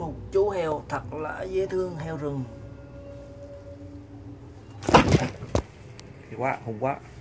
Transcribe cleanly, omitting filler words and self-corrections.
một chú heo thật là dễ thương, heo rừng. Quá, hùng quá.